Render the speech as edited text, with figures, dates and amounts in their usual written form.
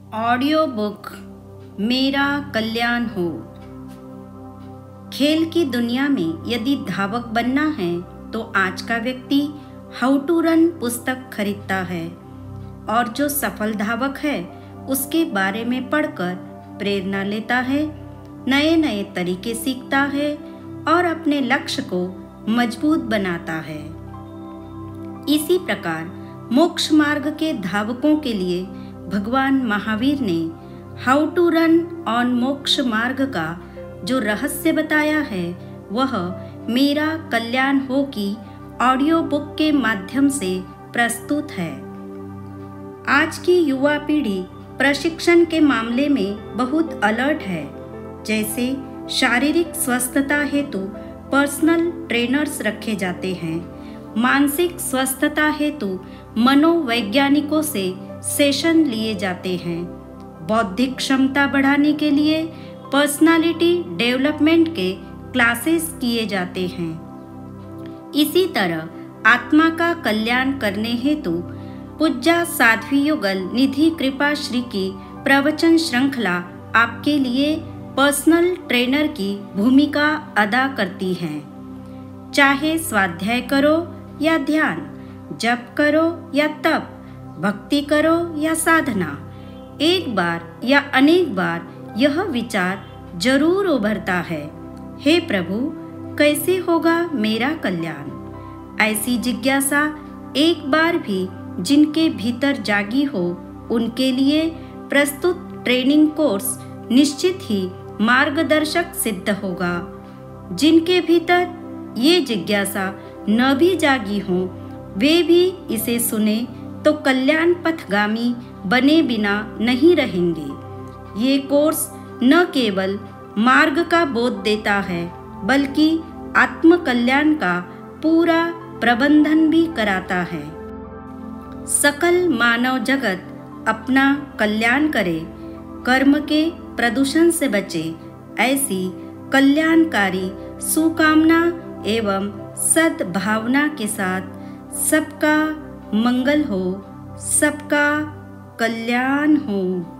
Audio book मेरा कल्याण हो। खेल की दुनिया में यदि धावक बनना है तो आज का व्यक्ति हाउ टू रन पुस्तक खरीदता है और जो सफल धावक है उसके बारे में पढ़कर प्रेरणा लेता है, नए नए तरीके सीखता है और अपने लक्ष्य को मजबूत बनाता है। इसी प्रकार मोक्ष मार्ग के धावकों के लिए भगवान महावीर ने हाउ टू रन ऑन मोक्ष मार्ग का जो रहस्य बताया है वह मेरा कल्याण हो की ऑडियो बुक के माध्यम से प्रस्तुत है। आज की युवा पीढ़ी प्रशिक्षण के मामले में बहुत अलर्ट है। जैसे शारीरिक स्वस्थता हेतु पर्सनल ट्रेनर्स रखे जाते हैं, मानसिक स्वस्थता हेतु मनोवैज्ञानिकों से सेशन लिए जाते हैं, बौद्धिक क्षमता बढ़ाने के लिए पर्सनालिटी डेवलपमेंट के क्लासेस किए जाते हैं। इसी तरह आत्मा का कल्याण करने हेतु पूज्या साध्वी युगल निधि कृपा श्री की प्रवचन श्रृंखला आपके लिए पर्सनल ट्रेनर की भूमिका अदा करती है। चाहे स्वाध्याय करो या ध्यान, जप करो या तप, भक्ति करो या साधना, एक बार या अनेक बार यह विचार जरूर उभरता है, हे प्रभु कैसे होगा मेरा कल्याण। ऐसी जिज्ञासा एक बार भी जिनके भीतर जागी हो उनके लिए प्रस्तुत ट्रेनिंग कोर्स निश्चित ही मार्गदर्शक सिद्ध होगा। जिनके भीतर ये जिज्ञासा न भी जागी हो वे भी इसे सुने तो कल्याण पथगामी बने बिना नहीं रहेंगे। ये कोर्स न केवल मार्ग का बोध देता है बल्कि आत्म कल्याण का पूरा प्रबंधन भी कराता है। सकल मानव जगत अपना कल्याण करे, कर्म के प्रदूषण से बचे, ऐसी कल्याणकारी सुकामना एवं सद्भावना के साथ सबका मंगल हो, सबका कल्याण हो।